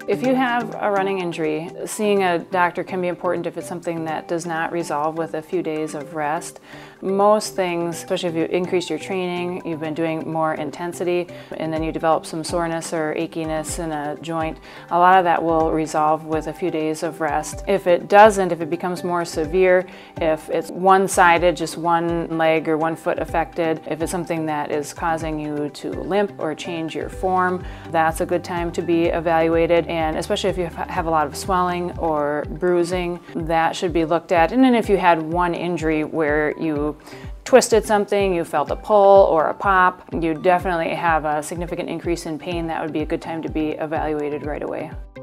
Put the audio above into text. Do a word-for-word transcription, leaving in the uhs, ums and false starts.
If you have a running injury, seeing a doctor can be important if it's something that does not resolve with a few days of rest. Most things, especially if you increase your training, you've been doing more intensity, and then you develop some soreness or achiness in a joint, a lot of that will resolve with a few days of rest. If it doesn't, if it becomes more severe, if it's one-sided, just one leg or one foot affected, if it's something that is causing you to limp or change your form, that's a good time to be evaluated. And especially if you have a lot of swelling or bruising, that should be looked at. And then if you had one injury where you twisted something, you felt a pull or a pop, you definitely have a significant increase in pain, that would be a good time to be evaluated right away.